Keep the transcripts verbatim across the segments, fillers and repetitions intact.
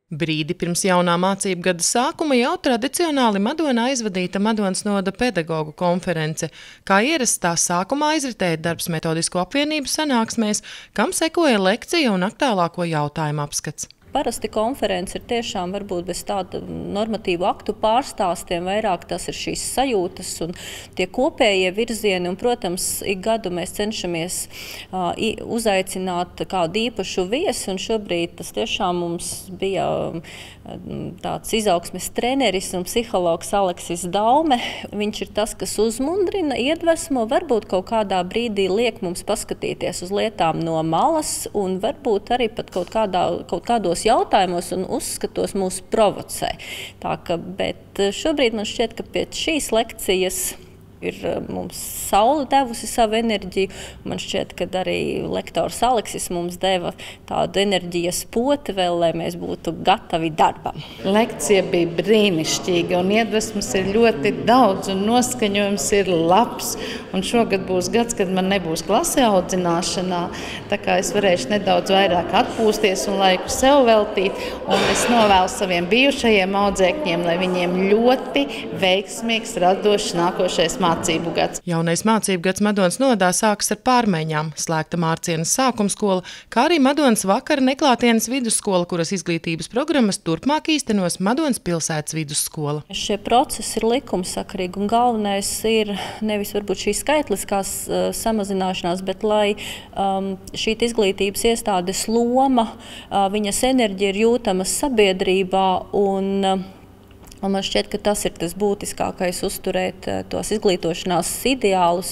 Brīdi pirms jaunā mācību gada sākuma jau tradicionāli Madonā aizvadīta Madonas novada pedagogu konference. Kā ierasts tās sākumā aizritēja darbs metodisko apvienību sanāksmēs, kam sekoja lekcija un aktuālāko jautājumu apskats. Parasti konference ir tiešām varbūt bez tāda normatīvu aktu pārstāstiem, vairāk tas ir šīs sajūtas un tie kopējie virzieni. Un, protams, ik gadu mēs cenšamies uh, uzaicināt kādu īpašu viesi, un šobrīd tas tiešām mums bija uh, tāds izaugsmes treneris un psihologs Aleksis Daume. Viņš ir tas, kas uzmundrina, iedvesmo, varbūt kaut kādā brīdī liek mums paskatīties uz lietām no malas un varbūt arī pat kaut, kādā, kaut kādos jautājumos un uzskatos mūs provocē. Tā ka, bet šobrīd man šķiet, ka pēc šīs lekcijas ir mums saule devusi savu enerģiju. Man šķiet, ka arī lektors Aleksis mums deva tādu enerģijas poti vēl, lai mēs būtu gatavi darbam. Lekcija bija brīnišķīga un iedvesmas ir ļoti daudz un noskaņojums ir labs. Un šogad būs gads, kad man nebūs klasē audzināšanā, tā kā es varēšu nedaudz vairāk atpūsties un laiku sev veltīt. Un es novēlu saviem bijušajiem audzēkņiem, lai viņiem ļoti veiksmīgs, radošs nākošais mācību gads. Jaunais mācību gads Madonas novadā sākas ar pārmaiņām. Slēgta Mārcienes sākumskola, kā arī Madonas vakara neklātienes vidusskola, kuras izglītības programmas turpmāk īstenos Madonas pilsētas vidusskola. Šie procesi ir likumsakarīgi un galvenais ir nevis varbūt šī skaitliskās uh, samazināšanās, bet lai um, šī izglītības iestādes loma, uh, viņas enerģija ir jūtama sabiedrībā un uh, Un man šķiet, ka tas ir tas būtiskākais uzturēt tos izglītošanās ideālus,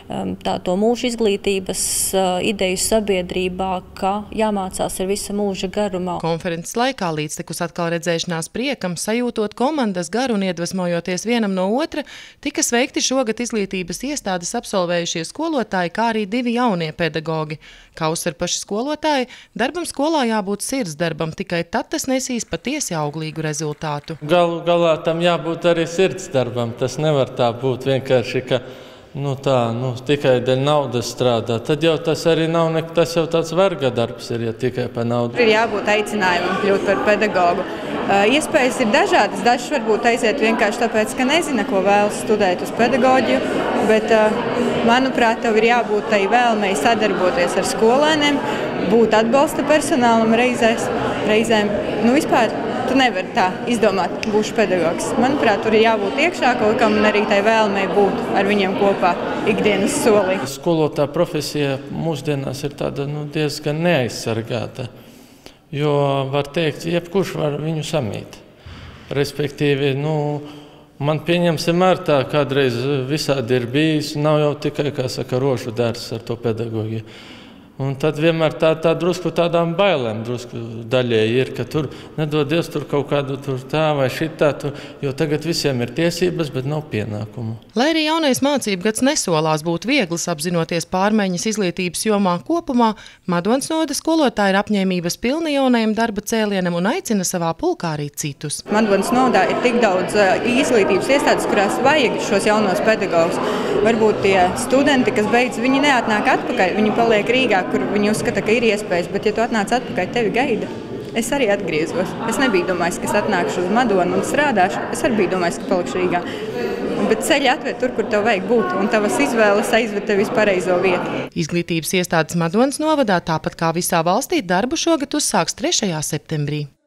tā to mūža izglītības ideju sabiedrībā, ka jāmācās ar visa mūža garumā. Konferences laikā līdztekus atkal redzēšanās priekam, sajūtot komandas garu un iedvesmojoties vienam no otra, tika sveikti šogad izglītības iestādes absolvējušie skolotāji, kā arī divi jaunie pedagogi. Kā uzsver paši skolotāji, darbam skolā jābūt sirds darbam, tikai tad tas nesīs patiesi auglīgu rezultātu. Galu galā tam jābūt arī sirds darbam. Tas nevar tā būt vienkārši, ka nu tā, nu, tikai dēļ naudas strādā. Tad jau tas arī nav, ne, tas jau tāds verga darbs ir, ja tikai par naudu. Ir jābūt aicinājumam kļūt par pedagogu. Uh, iespējas ir dažādas, dažs varbūt aiziet vienkārši tāpēc, ka nezina, ko vēlas studēt uz pedagoģiju, bet, uh, manuprāt, tev ir jābūt tai vēlmei sadarboties ar skolēniem, būt atbalsta personālam reizēs, reizēm. Nu, vispār, tu nevari tā izdomāt, būšu pedagogs. Manuprāt, tur ir jābūt iekšā kaut kam un arī tai vēlmei būt ar viņiem kopā ikdienas solī. Skolotāja profesija mūsdienās ir tāda nu, diezgan neaizsargāta, jo var teikt, jebkurš var viņu samīt. Respektīvi, nu, man pieņemsim ar tā, kādreiz visādi ir bijis, nav jau tikai, kā saka, rožu dārs ar to pedagogiju. Un tad vienmēr tā, tā drusku tādām bailēm drusku daļēji ir, ka tur nedodies tur kaut kādu tur tā vai šitā, tur, jo tagad visiem ir tiesības, bet nav pienākumu. Lai arī jaunais mācību gads nesolās būt viegls, apzinoties pārmaiņas izglītības jomā kopumā, Madonas novada skolotāji ir apņēmības pilni jaunajam darba cēlienam un aicina savā pulkā arī citus. Madonas novadā ir tik daudz izglītības iestādes, kurās vajag šos jaunos pedagogus. Varbūt tie studenti, kas beidz, viņi neatnāk atpakaļ, viņi paliek Rīgā, kur viņi uzskata, ka ir iespējas, bet ja tu atnāc atpakaļ, tevi gaida. Es arī atgriezos. Es nebiju domājis, ka es atnākšu uz Madonu un strādāšu. Es arī biju domājis, ka palikšu Rīgā. Bet ceļi atved tur, kur tev vajag būt, un tavas izvēles aizved tevi uz pareizo vietu. Izglītības iestādes Madonas novadā, tāpat kā visā valstī, darbu šogad uzsāks trešajā septembrī.